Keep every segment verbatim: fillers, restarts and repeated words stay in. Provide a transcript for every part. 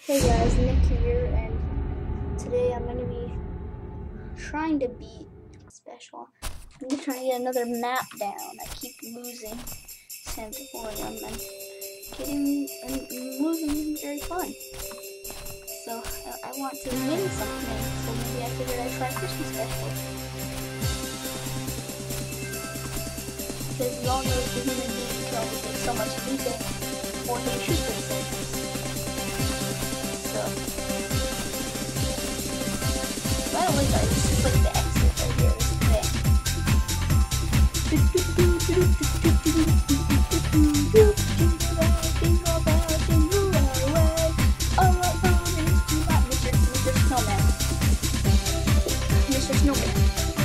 Hey guys, Nick here, and today I'm going to be trying to beat special. I'm going to try to get another map down. I keep losing Sanatorium and getting and losing isn't very fun. So uh, I want to win something, so maybe I figured I'd try Christmas special. Because we all know the human being can only take so much losing, or they should take things. So, by the way guys, this is like the exit right here, this Mister Snowman. Mister Snowman.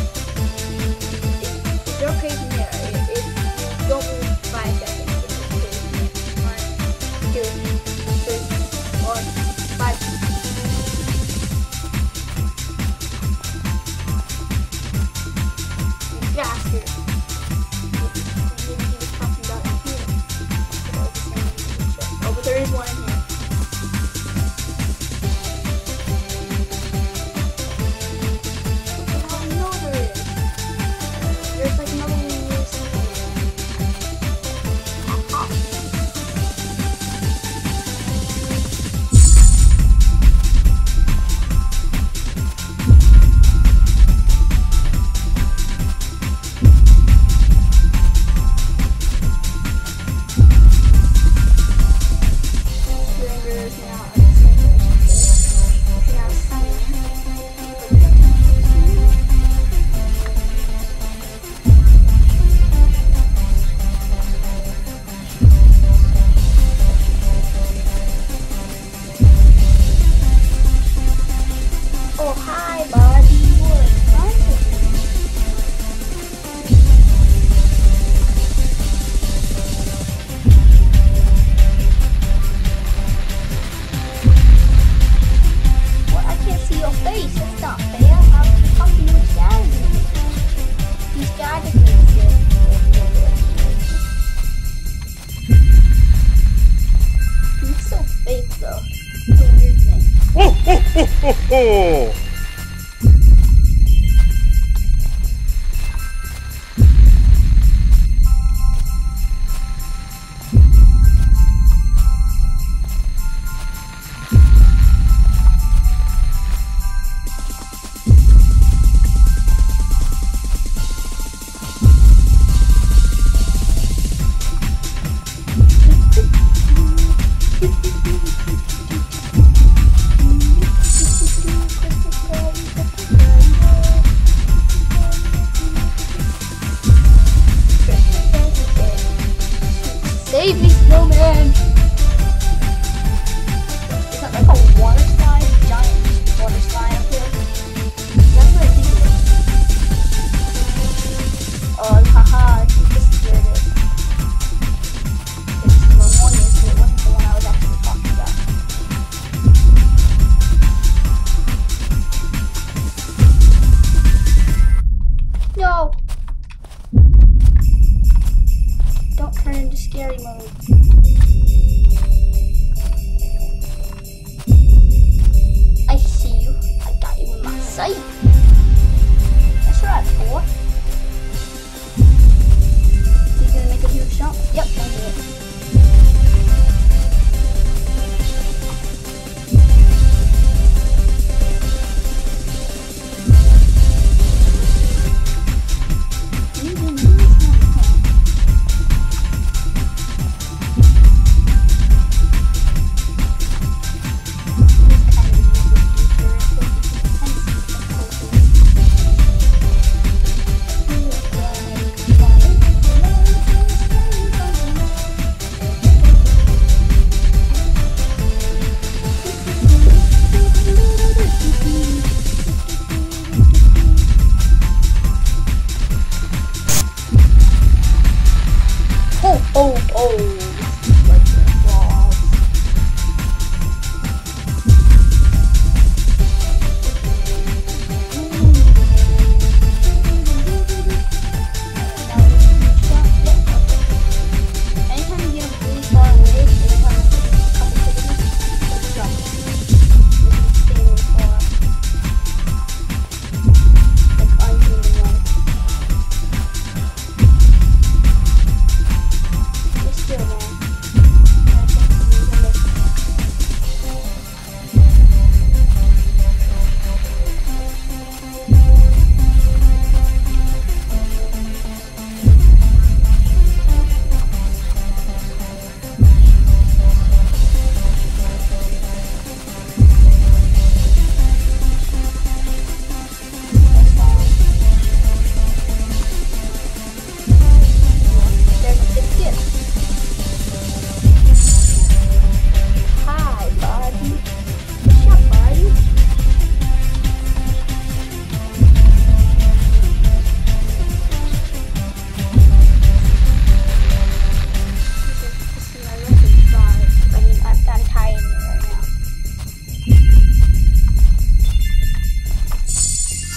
It's okay from there. If you don't move five seconds, it's okay. One, two, three, four, five. Faster. Maybe he was talking about it here. Oh, but there is one in here. Oh, no, there is. There's like another one in this. Oh, hi, buddy. You're excited. What? I can't see your face. That's not fair. How, how can you stand me? He's guided me to He's so fake, though. It's a weird thing. Ho, ho, ho, ho, ho!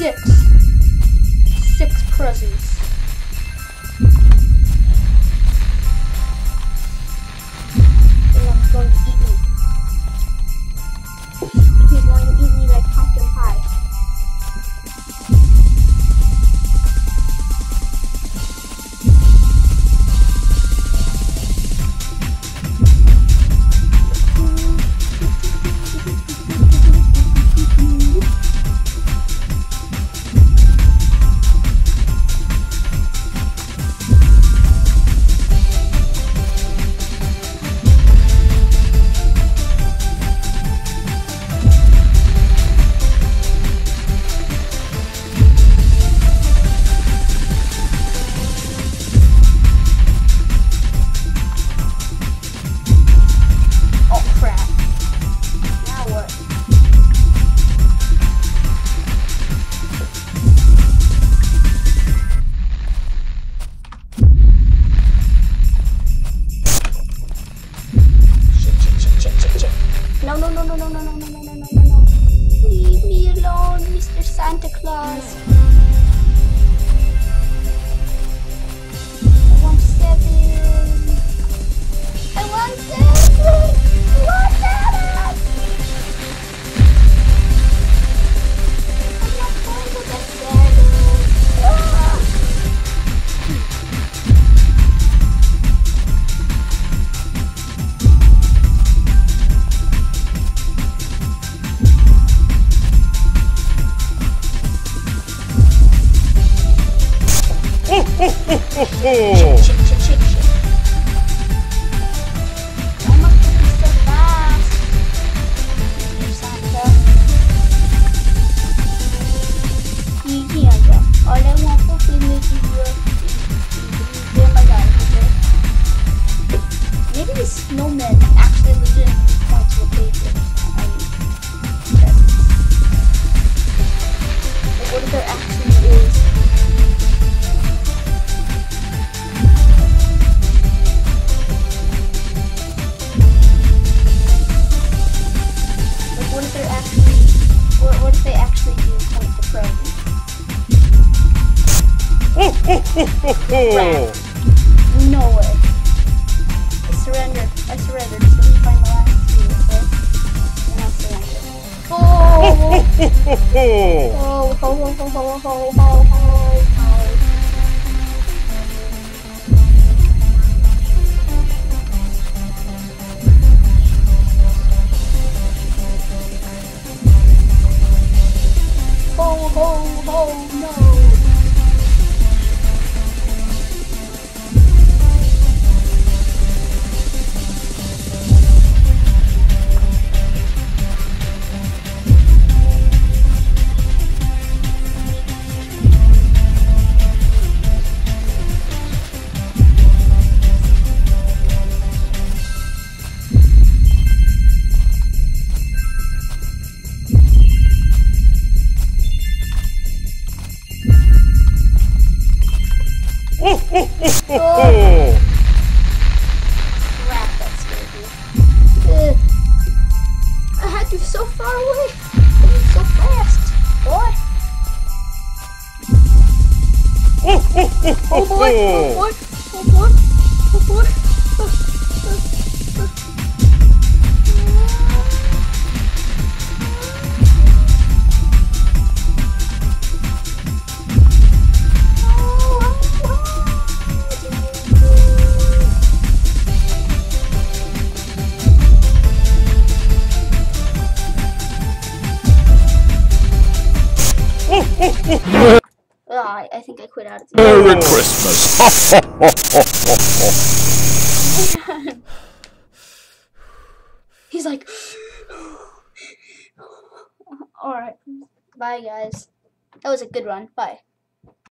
six. Six presents. And I'm going to eat me. He's going to eat me like pumpkin pie. No, no, no, no, no, no, no, no, no, no, no, no, no. Leave me alone, Mister Santa Claus. I want seven. I want seven. I want seven. I'm not going to get seven. Ah. Ho, ho, ho, ho, ho. Shit, shit, shit, shit, shit. Why must it be so fast? Mister Santa. You can't go. All I want for Christmas is your is my life, okay? Maybe the snowman actually legitimately points to the pages. I mean, presents. Like, what if there actually is? What if they're actually, what, what if they actually do point the present? Ho, ho, ho, ho, ho. No way. I surrendered. I surrendered. So let me find the last two, okay? And I'll surrender. Ho, Oh! ho, ho, ho, ho. Oh, ho, ho, ho, ho, ho, ho, ho, ho. Ho, ho, ho, no. Ho, ho, ho, ho, ho. Crap, that scared me. Ugh. I had you so far away. I was so fast. Boy. Ho, ho, ho, ho, Oh boy. ho. Oh boy. Oh boy. Oh boy. Uh, uh, uh. Oh, I, I think I quit out of the Merry Christmas. Ho, ho, ho, ho, ho. He's like, alright, bye guys. That was a good run, bye.